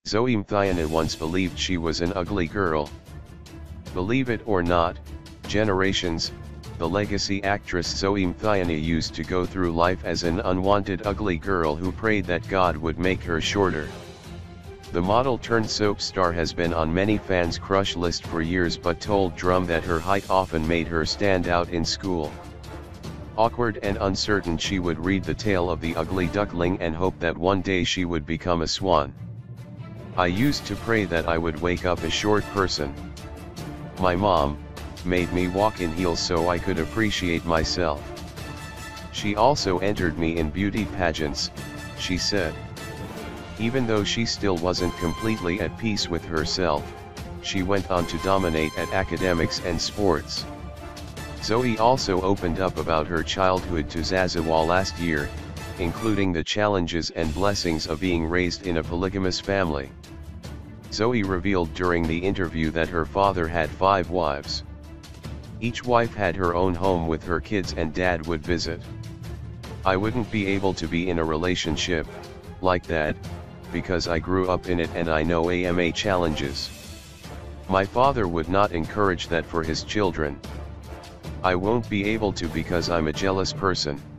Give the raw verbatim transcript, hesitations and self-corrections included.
Zoe Mthiana once believed she was an ugly girl. Believe it or not, generations, the legacy actress Zoe Mthiana used to go through life as an unwanted ugly girl who prayed that God would make her shorter. The model-turned-soap star has been on many fans' crush list for years but told Drum that her height often made her stand out in school. Awkward and uncertain, she would read the tale of the ugly duckling and hope that one day she would become a swan. I used to pray that I would wake up a short person. My mom made me walk in heels so I could appreciate myself. She also entered me in beauty pageants, she said. Even though she still wasn't completely at peace with herself, she went on to dominate at academics and sports. Zoe also opened up about her childhood to Zazawa last year, including the challenges and blessings of being raised in a polygamous family. Zoe revealed during the interview that her father had five wives. Each wife had her own home with her kids and dad would visit. I wouldn't be able to be in a relationship like that, because I grew up in it and I know A M A challenges. My father would not encourage that for his children. I won't be able to because I'm a jealous person.